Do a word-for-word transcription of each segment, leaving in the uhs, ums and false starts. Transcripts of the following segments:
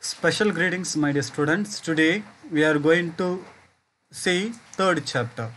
Special greetings, my dear students. Today we are going to see third chapter.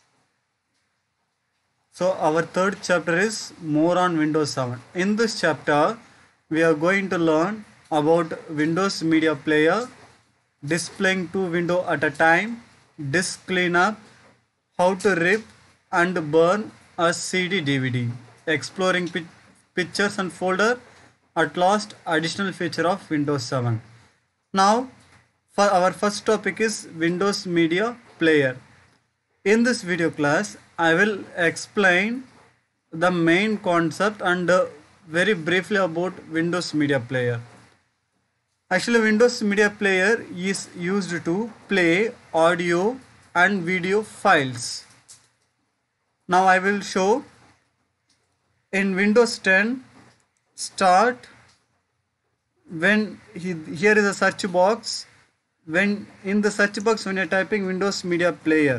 So our third chapter is more on Windows seven. In this chapter, we are going to learn about Windows Media Player, displaying two windows at a time, disk cleanup, how to rip and burn a C D D V D, exploring pi- pictures and folder, at last additional feature of Windows seven. Now, for our first topic is Windows Media Player. In this video class, I will explain the main concept and uh, very briefly about Windows Media Player. Actually, Windows Media Player is used to play audio and video files. Now I will show in Windows ten, start. When he, here is a search box, when in the search box when you are typing Windows Media Player,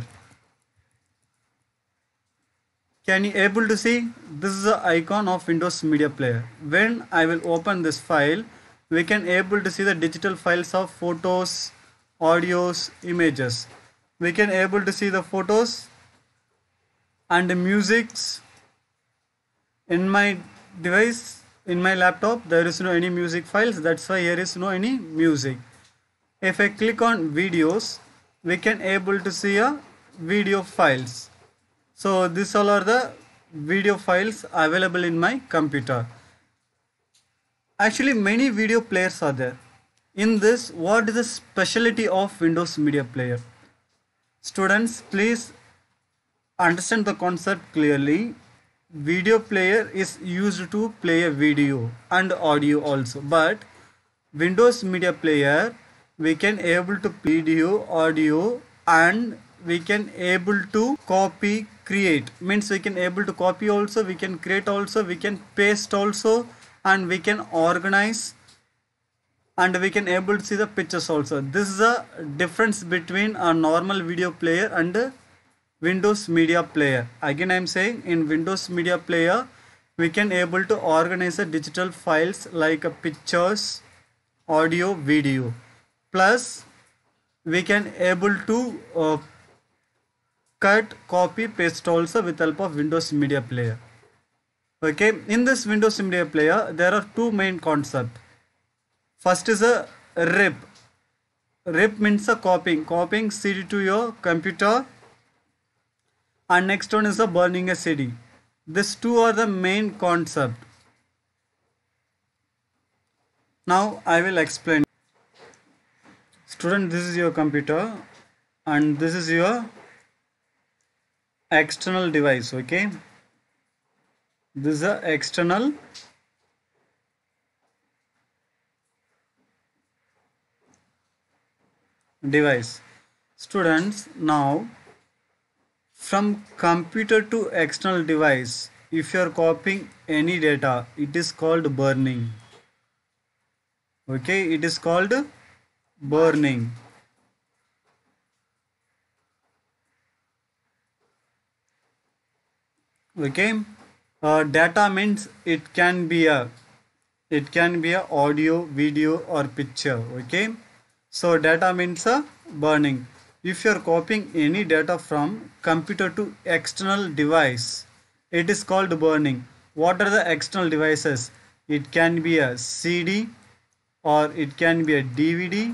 can you able to see this is the icon of Windows Media Player. When I will open this file, we can able to see the digital files of photos, audios, images. We can able to see the photos and the musics. In my device, in my laptop, there is no any music files, that's why here is no any music. If I click on videos, we can able to see a video files. So these all are the video files available in my computer. Actually, many video players are there. In this, what is the specialty of Windows Media Player? Students, please understand the concept clearly. Video player is used to play a video and audio also, but Windows Media Player we can able to play video, audio, and we can able to copy, create. Means we can able to copy also, we can create also, we can paste also, and we can organize, and we can able to see the pictures also. This is a difference between a normal video player and a Windows Media Player. Again I am saying, in Windows Media Player we can able to organize the digital files like uh, pictures, audio, video, plus we can able to uh, cut, copy, paste also with help of Windows Media Player. Okay, in this Windows Media Player there are two main concepts. First is a rip. Rip means a copying, copying C D to your computer, and next one is the burning a C D. These two are the main concept. Now I will explain. Student, this is your computer and this is your external device. Okay, this is a external device. Students, now from computer to external device, if you are copying any data, it is called burning. Okay, it is called burning. Okay, uh, data means it can be a it can be a audio, video, or picture. Okay, so data means a burning. If you are copying any data from computer to external device, it is called burning. What are the external devices? It can be a C D, or it can be a D V D,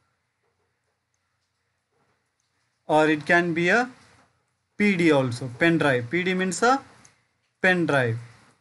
or it can be a P D also, pen drive. P D means a pen drive.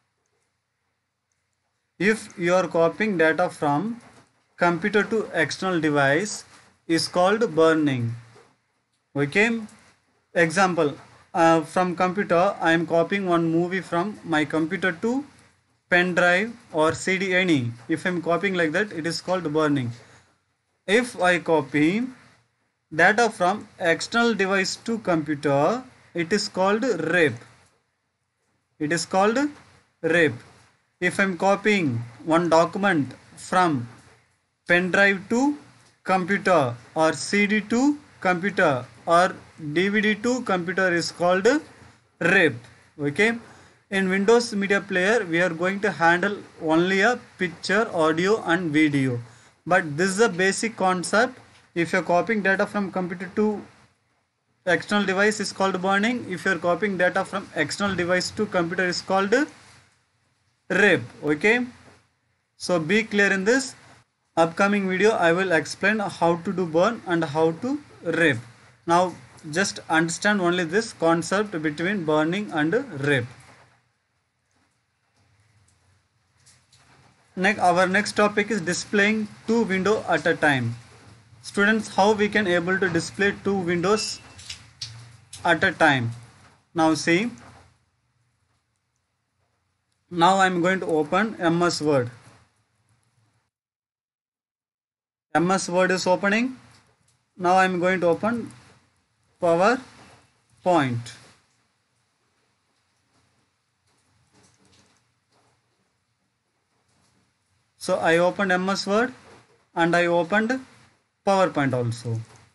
If you are copying data from computer to external device, is called burning. Okay, example, uh, from computer I am copying one movie from my computer to pen drive or C D, any. If I am copying like that, it is called burning. If I copy data from external device to computer, it is called rip. It is called rip. If I am copying one document from pen drive to computer or C D to computer or D V D to computer, is called rip. Okay, in Windows Media Player we are going to handle only a picture, audio, and video. but this is a basic concept. If you're copying data from computer to external device is called burning. If you're copying data from external device to computer is called rape. Okay, so be clear in this. Upcoming video I will explain how to do burn and how to rape. Now just understand only this concept between burning and rape. Next, our next topic is displaying two windows at a time. Students, how we can able to display two windows at a time? Now see, now I am going to open M S Word. M S Word is opening. Now I am going to open PowerPoint. So I opened M S Word and I opened PowerPoint also.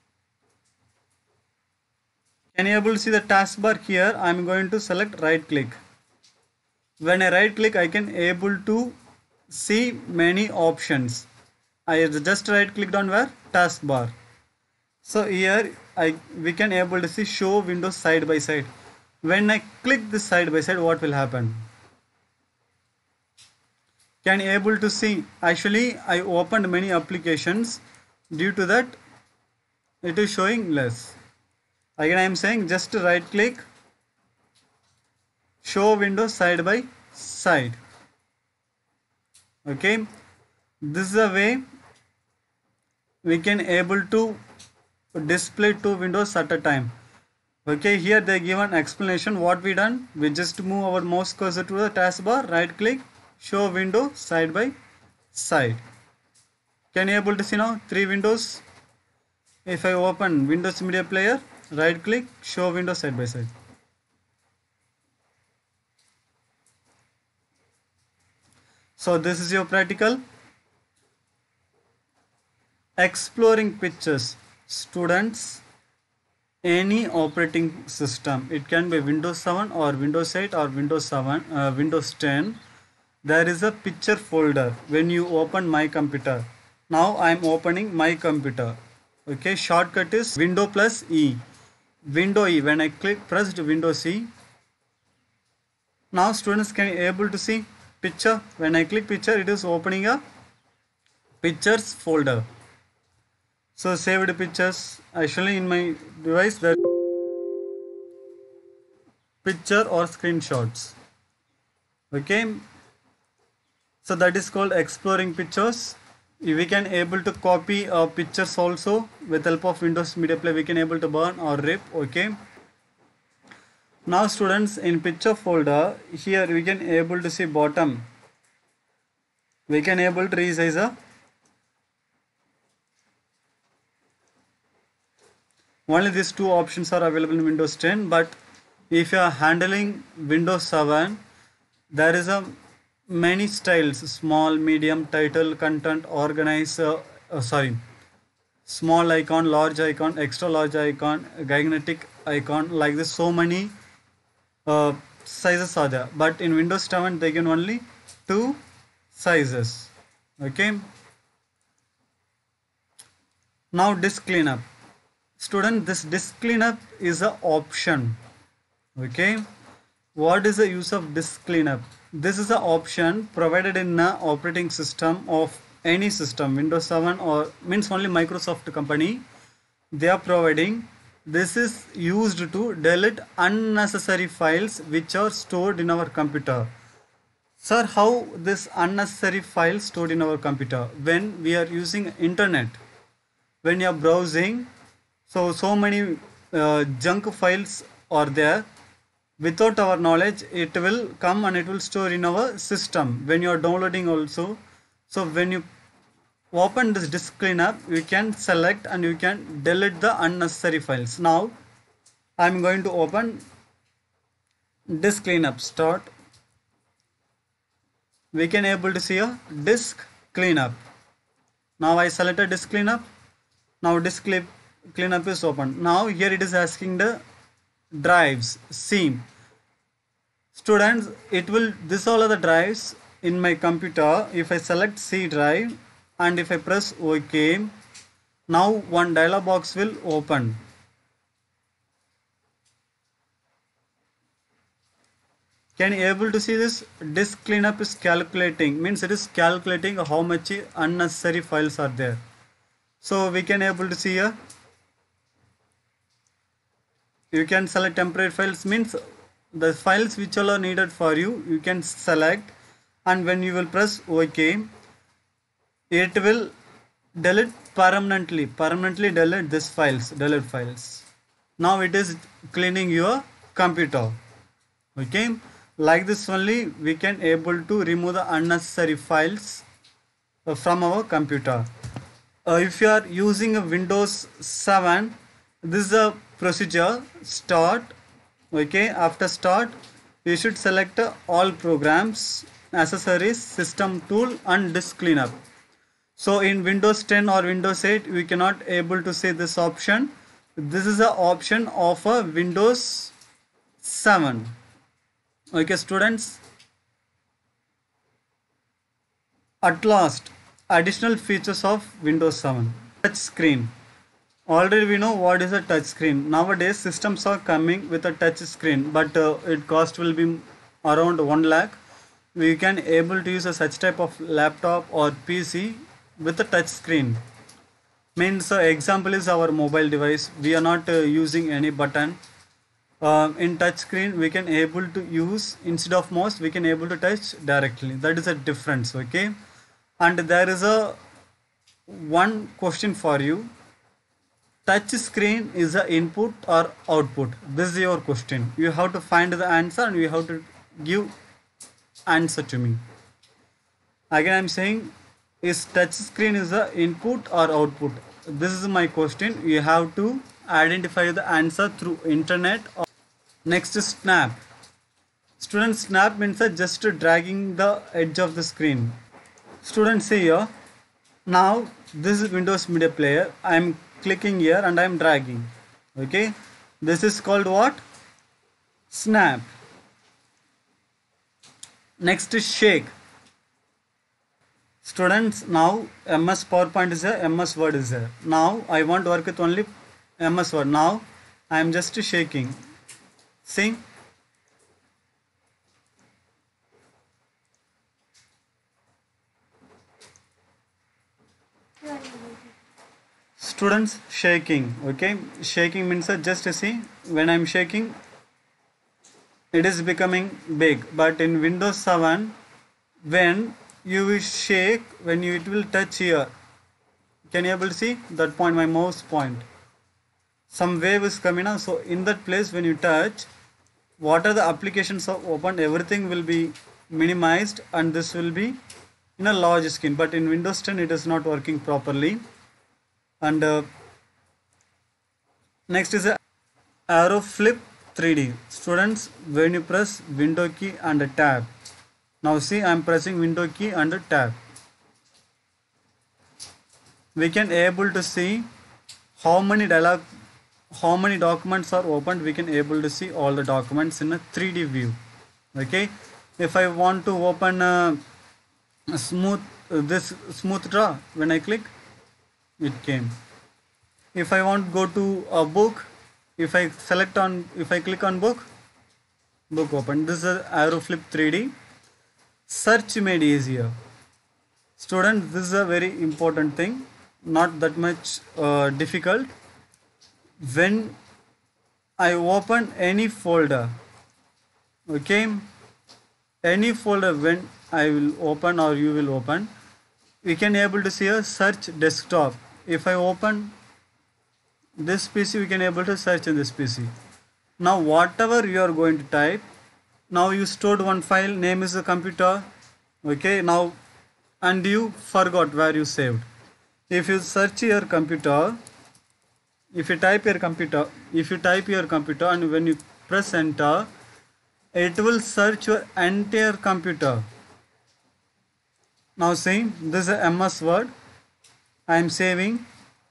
Can you able to see the taskbar here? I am going to select right click. When I right click, I can able to see many options. I just right clicked on where? Taskbar. So here I we can able to see show windows side by side. When I click this side by side, what will happen? Can you able to see? Actually, I opened many applications. Due to that, it is showing less. Again, I am saying just right click, show windows side by side. Okay, this is a way we can able to display two windows at a time. Okay, here they give an explanation what we done. We just move our mouse cursor to the taskbar, right click, show window side by side. Can you able to see now three windows? If I open Windows Media Player, right click, show window side by side. So this is your practical. Exploring pictures. Students, any operating system, it can be Windows seven or Windows eight or Windows seven, uh, Windows ten. There is a picture folder when you open my computer. Now I am opening my computer. Okay, shortcut is window plus E. Window E. When I click pressed Windows E. Now students can able to see picture. When I click picture, it is opening a pictures folder. So saved pictures. Actually in my device there picture or screenshots. Okay. So that is called exploring pictures. We can able to copy uh, pictures also with help of Windows Media Player. We can able to burn or rip. Okay. Now students, in picture folder here we can able to see bottom. We can able to resize a only these two options are available in Windows ten, but if you are handling Windows seven, there is a many styles: small, medium, title, content, organize, uh, uh, sorry, small icon, large icon, extra large icon, gigantic icon, like this. So many uh, sizes are there, but in Windows seven they can only two sizes. Okay. Now disk cleanup. Student, this disk cleanup is an option. Okay. What is the use of disk cleanup? This is an option provided in the operating system of any system, Windows seven or means only Microsoft company. They are providing. This is used to delete unnecessary files which are stored in our computer. Sir, how this unnecessary files stored in our computer? When we are using internet, when you are browsing, so so many uh, junk files are there. Without our knowledge, it will come and it will store in our system when you are downloading also. So when you open this disk cleanup, you can select and you can delete the unnecessary files. Now I am going to open disk cleanup. Start. We can able to see a disk cleanup. Now I selected disk cleanup. Now disk cleanup is open. Now here it is asking the drives. See, students, it will this all are the drives in my computer. If I select C drive, and if I press OK, now one dialog box will open. Can you able to see this? Disk cleanup is calculating, means it is calculating how much unnecessary files are there. So we can able to see here. You can select temporary files, means the files which all are needed for you, you can select, and when you will press OK, it will delete permanently, permanently delete this files, delete files. Now it is cleaning your computer. Okay, like this only we can able to remove the unnecessary files uh, from our computer. Uh, if you are using a Windows seven, this is a procedure. Start. Okay, after start you should select uh, all programs, accessories, system tool and disk cleanup. So in Windows ten or Windows eight we cannot able to see this option. This is the option of a Windows seven. Okay students, at last, additional features of Windows seven. Touch screen. Already we know what is a touch screen. Nowadays systems are coming with a touch screen, but uh, it cost will be around one lakh. We can able to use a such type of laptop or P C with a touch screen. Means uh, example is our mobile device. We are not uh, using any button. Uh, in touch screen we can able to use, instead of mouse we can able to touch directly. That is a difference. Okay, and there is a one question for you. Touch screen is a input or output? This is your question. You have to find the answer and you have to give answer to me. Again I am saying, is touch screen is a input or output? This is my question. You have to identify the answer through internet. Or next is snap. Student, snap means uh, just dragging the edge of the screen. Students, see here. Now this is Windows Media Player. I am clicking here and I am dragging. Okay, this is called what? Snap. Next is shake. Students, now M S PowerPoint is there, M S Word is there. Now I want to work with only M S Word. Now I am just shaking. See? Students, shaking. Okay, shaking means uh, just see, when I am shaking it is becoming big, but in Windows seven when you will shake, when you it will touch here, can you able to see that point, my mouse point, some wave is coming out. So in that place when you touch, what are the applications are open, everything will be minimized and this will be in a large screen. But in Windows ten it is not working properly. And uh, next is a arrow flip three D. Students, when you press window key and a tab, now see I am pressing window key and a tab, we can able to see how many dialog, how many documents are opened. We can able to see all the documents in a three D view. Okay, if I want to open a, a smooth uh, this smooth draw, when I click it came. If I want to go to a book, if I select on, if I click on book, book open. This is arrow flip three D. Search made easier. Students, this is a very important thing, not that much uh, difficult. When I open any folder, okay, any folder when I will open or you will open, we can able to see a search desktop. If I open this P C, we can able to search in this P C. Now whatever you are going to type, now you stored one file, name is the computer, okay, now, and you forgot where you saved. If you search your computer, if you type your computer, if you type your computer and when you press enter, it will search your entire computer. Now see, this is a M S Word. I am saving.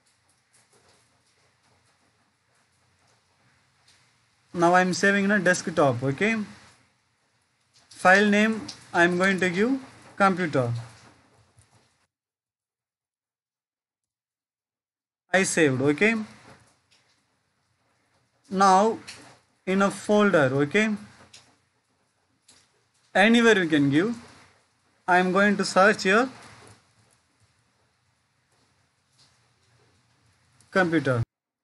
Now I am saving in a desktop. Okay. File name I am going to give computer. I saved. Okay, now in a folder, okay, anywhere you can give. I am going to search here computer.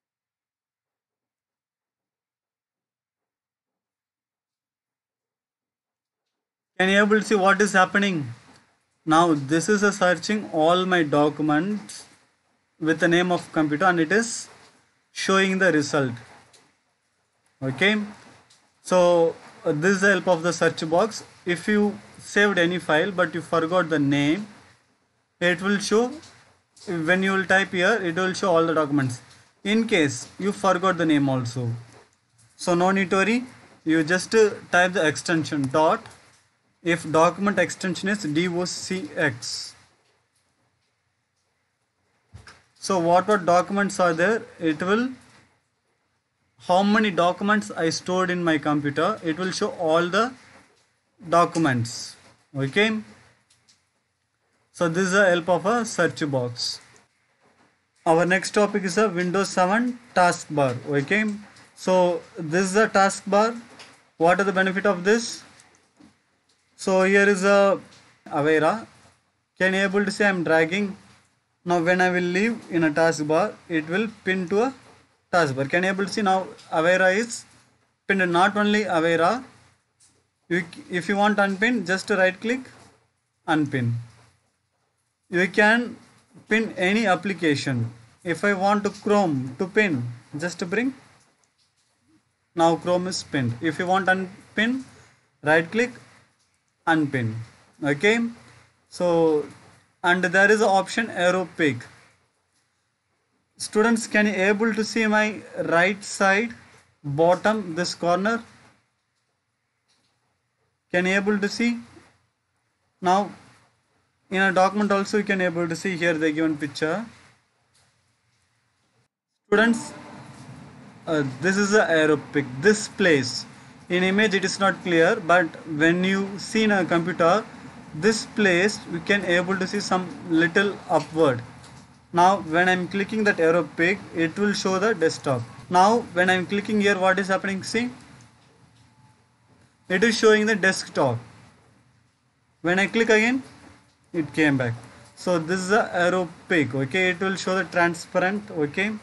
Can you able to see what is happening? Now this is a searching all my documents with the name of computer, and it is showing the result. Okay, so uh, this is the help of the search box. If you saved any file but you forgot the name, it will show. When you will type here, it will show all the documents. In case you forgot the name also, so no need to worry, you just uh, type the extension dot. If document extension is docx, so what what documents are there, it will, how many documents I stored in my computer, it will show all the documents. Okay, so this is the help of a search box. Our next topic is a Windows seven taskbar. Okay, so this is a taskbar. What are the benefit of this? So here is a Avera. Can you able to see I am dragging? Now when I will leave in a taskbar, it will pin to a taskbar. Can you able to see now Avera is pinned? Not only Avera, you, if you want unpin, just right click, unpin. You can pin any application. If I want to Chrome to pin, just bring. Now Chrome is pinned. If you want unpin, right click, unpin. Okay, so and there is an option arrow pick. Students, can you able to see my right side bottom, this corner? Can you able to see? Now in a document also you can able to see here the given picture. Students, uh, this is the arrow pick. This place in image it is not clear, but when you see in a computer, this place we can able to see some little upward. Now when I'm clicking that arrow pick, it will show the desktop. Now when I'm clicking here, what is happening? See, it is showing the desktop. When I click again, it came back. So this is the arrow pick. Okay, it will show the transparent. Okay,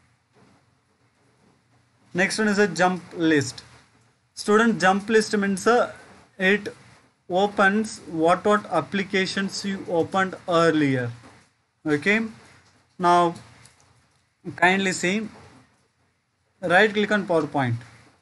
next one is a jump list. Student, jump list means uh, it opens what what applications you opened earlier. Okay, now kindly see, right click on PowerPoint.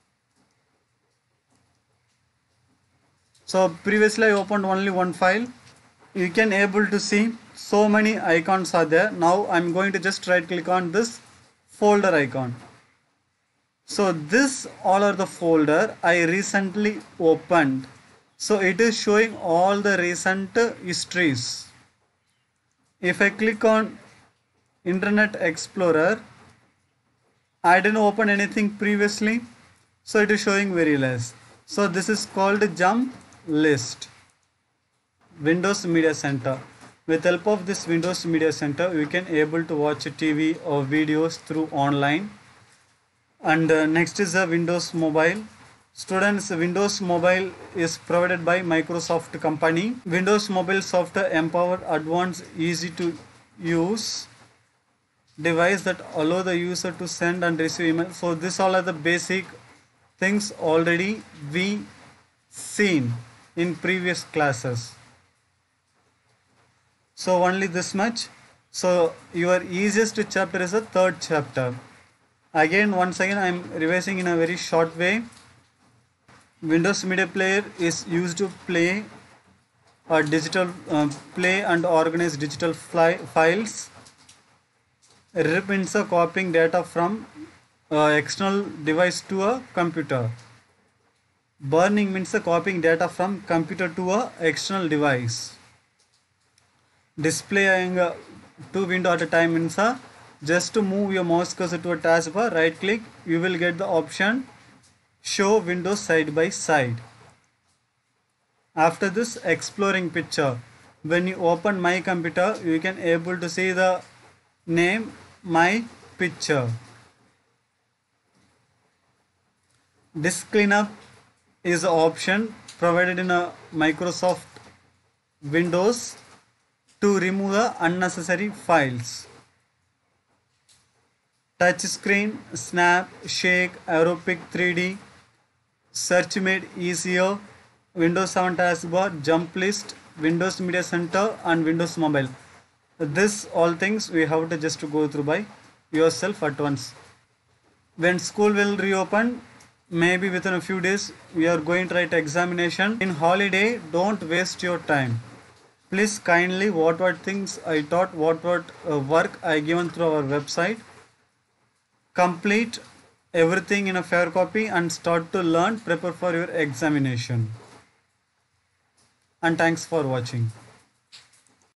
So previously I opened only one file. You can able to see so many icons are there. Now I'm going to just right click on this folder icon. So this all are the folder I recently opened. So it is showing all the recent histories. If I click on Internet Explorer, I didn't open anything previously, so it is showing very less. So this is called jump list. Windows Media Center. With help of this Windows Media Center, you can able to watch T V or videos through online. And uh, next is a Windows Mobile. Students, Windows Mobile is provided by Microsoft company. Windows Mobile software empowered advanced, easy to use device that allow the user to send and receive email. So this all are the basic things already we seen in previous classes. So only this much. So your easiest chapter is the third chapter. Again, once again I am revising in a very short way. Windows Media Player is used to play a digital uh, play and organize digital fly, files. R I P means a copying data from uh, external device to a computer. Burning means a copying data from computer to a external device. Displaying uh, two window at a time means a just to move your mouse cursor to a taskbar, right click, you will get the option show windows side by side. After this, exploring picture. When you open my computer, you can able to see the name my picture. Disk cleanup is an option provided in a Microsoft Windows to remove the unnecessary files. Touchscreen, snap, shake, aeropic three D, search made easier, Windows seven taskbar, jump list, Windows Media Center and Windows Mobile. This all things we have to just go through by yourself at once. When school will reopen, maybe within a few days we are going to write examination. In holiday, don't waste your time. Please kindly what what things I taught, what what uh, work I given through our website. Complete everything in a fair copy and start to learn, prepare for your examination. And thanks for watching.